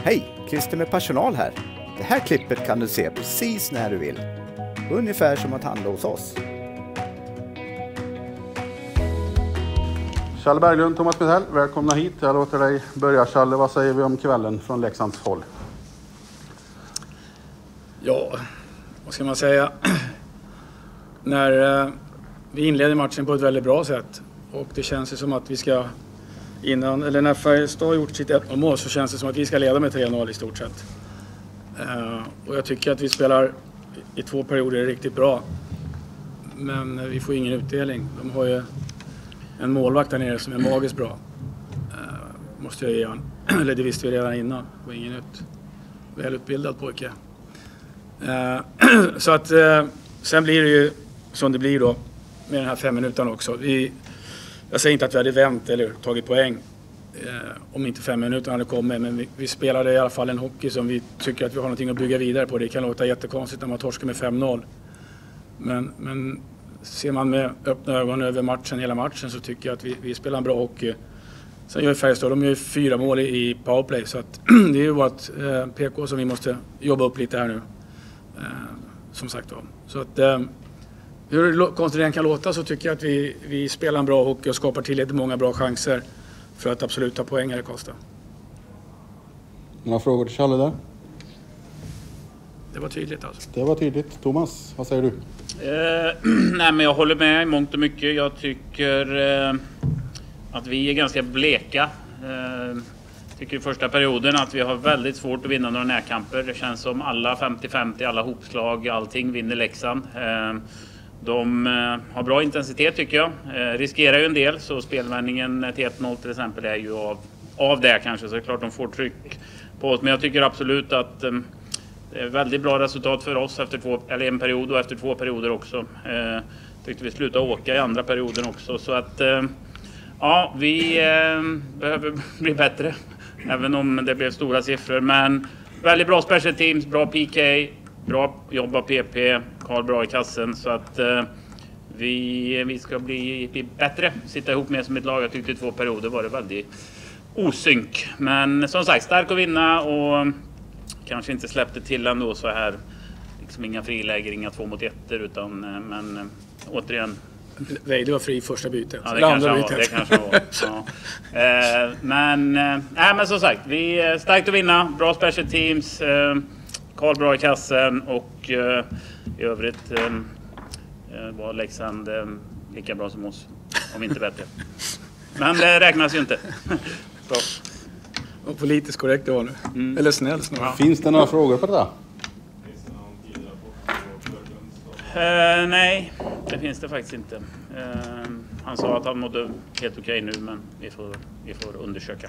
Hej, Christer med personal här. Det här klippet kan du se precis när du vill. Ungefär som att handla hos oss. Challe Berglund, Thomas Bethell, välkomna hit. Jag låter dig börja. Challe, vad säger vi om kvällen från Leksands håll? Ja, vad ska man säga? När vi inleder matchen på ett väldigt bra sätt och det känns som att vi ska när Färjestad har gjort sitt 1-mål så känns det som att vi ska leda med 3-0 i stort sett. Och jag tycker att vi spelar i 2 perioder riktigt bra. Men vi får ingen utdelning. De har ju en målvakt där nere som är magiskt bra. Måste jag ge han. Eller det visste vi redan innan. Det var ingen välutbildad pojke. Så att sen blir det ju som det blir då med den här 5 minuterna också. Jag säger inte att vi hade vänt eller tagit poäng om inte 5 minuter hade kommit, men vi spelade i alla fall en hockey som vi tycker att vi har någonting att bygga vidare på. Det kan låta jättekonstigt när man torskar med 5-0. Men ser man med öppna ögon över matchen, hela matchen, så tycker jag att vi spelar en bra hockey. Sen gör Färjestad, de gör 4 mål i powerplay, så att det är ju vårt PK som vi måste jobba upp lite här nu. Som sagt då. Så att hur konstigt det än kan låta så tycker jag att vi spelar en bra hockey och skapar tillräckligt många bra chanser för att absolut ta poäng här i Karlstad. Några frågor till Challe där? Det var tydligt alltså. Det var tydligt. Thomas, vad säger du? Nej, men jag håller med i mångt och mycket. Jag tycker att vi är ganska bleka. Tycker i första perioden att vi har väldigt svårt att vinna några närkamper. Det känns som alla 50-50, alla hopslag, allting vinner Leksand. De har bra intensitet tycker jag. Riskerar ju en del, så spelvändningen till 1-0 till exempel är ju av det kanske. Så det är klart de får tryck på oss. Men jag tycker absolut att det är väldigt bra resultat för oss efter en period och efter 2 perioder också. Tyckte vi slutade åka i andra perioden också. Så att ja, vi behöver bli bättre. Även om det blev stora siffror. Men väldigt bra special teams, bra PK, bra jobb av PP, Karl bra i kassen. Så att vi ska bli bättre. Sitta ihop med som ett lag. Jag tyckte i 2 perioder var det väldigt osynk. Men som sagt, stark att vinna och kanske inte släppte till ändå så här. Liksom inga friläger, inga 2 mot 1 utan men återigen. Veide var fri i första bytet. Ja, det kanske var. Ja. Men som sagt, vi är starkt att vinna. Bra special teams. Karl bra i kassen och i övrigt var Leksand lika bra som oss. Om inte bättre. Men det räknas ju inte. Så. Och politiskt korrekt det var nu. Eller snäll snarare. Ja. Finns det några frågor på det där? Nej, det finns det faktiskt inte. Han sa att han mådde helt okej nu, men vi får undersöka.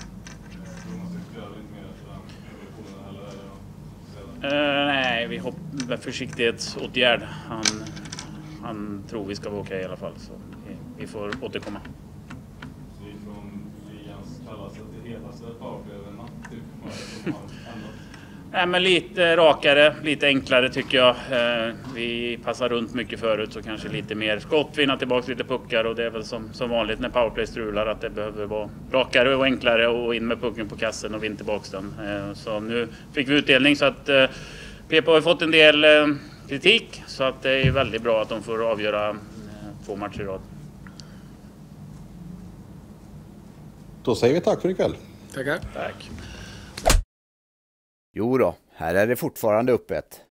Nej, vi hoppas försiktighetsåtgärd. Han tror vi ska vara okej i alla fall, så vi får återkomma. Så från ligans kallaste till hetaste powerplay över natt typ? Nej, men lite rakare, lite enklare tycker jag. Vi passar runt mycket förut så kanske lite mer skott, vinna tillbaka lite puckar och det är väl som vanligt när powerplay strular att det behöver vara rakare och enklare och in med pucken på kassen och vinna tillbaka den. Så nu fick vi utdelning så att PP har fått en del kritik så att det är väldigt bra att de får avgöra 2 matcher i rad. Då säger vi tack för ikväll. Tackar. Tack. Jo då, här är det fortfarande öppet.